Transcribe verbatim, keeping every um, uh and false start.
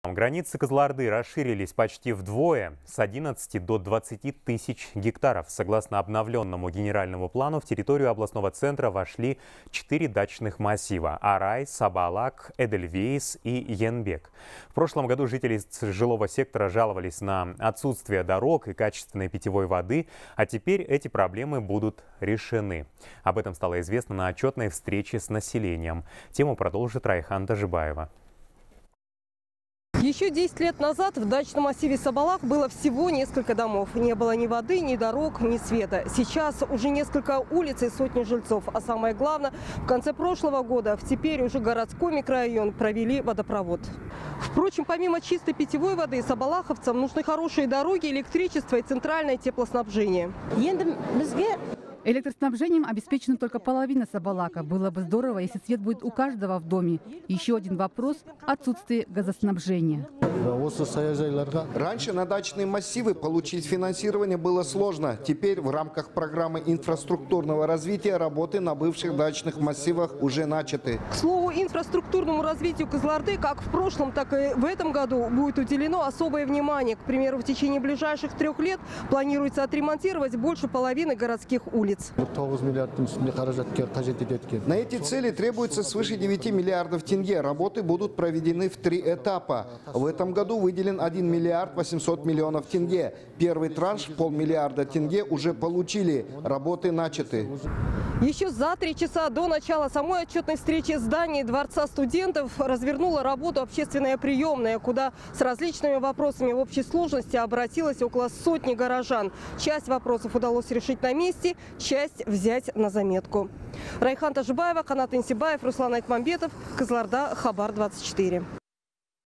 Границы Кызылорды расширились почти вдвое, с одиннадцати до двадцати тысяч гектаров. Согласно обновленному генеральному плану, в территорию областного центра вошли четыре дачных массива – Арай, Сабалак, Эдельвейс и Енбек. В прошлом году жители жилого сектора жаловались на отсутствие дорог и качественной питьевой воды, а теперь эти проблемы будут решены. Об этом стало известно на отчетной встрече с населением. Тему продолжит Райхан Тажибаева. Еще десять лет назад в дачном массиве Сабалак было всего несколько домов. Не было ни воды, ни дорог, ни света. Сейчас уже несколько улиц и сотни жильцов. А самое главное, в конце прошлого года в теперь уже городской микрорайон провели водопровод. Впрочем, помимо чистой питьевой воды, сабалаховцам нужны хорошие дороги, электричество и центральное теплоснабжение. Электроснабжением обеспечена только половина Сабалака. Было бы здорово, если свет будет у каждого в доме. Еще один вопрос – отсутствие газоснабжения. Раньше на дачные массивы получить финансирование было сложно. Теперь в рамках программы инфраструктурного развития работы на бывших дачных массивах уже начаты. К слову, инфраструктурному развитию Кызылорды как в прошлом, так и в этом году будет уделено особое внимание. К примеру, в течение ближайших трех лет планируется отремонтировать больше половины городских улиц. На эти цели требуется свыше девяти миллиардов тенге. Работы будут проведены в три этапа. В этом году выделен один миллиард восемьсот миллионов тенге. Первый транш – полмиллиарда тенге уже получили. Работы начаты. Еще за три часа до начала самой отчетной встречи зданий Дворца студентов развернула работу общественная приемная, куда с различными вопросами в общей сложности обратилось около сотни горожан. Часть вопросов удалось решить на месте, часть взять на заметку. Райхан Тажибаева, Канат Инсибаев, Руслан Айтмамбетов, Кызылорда, Хабар двадцать четыре.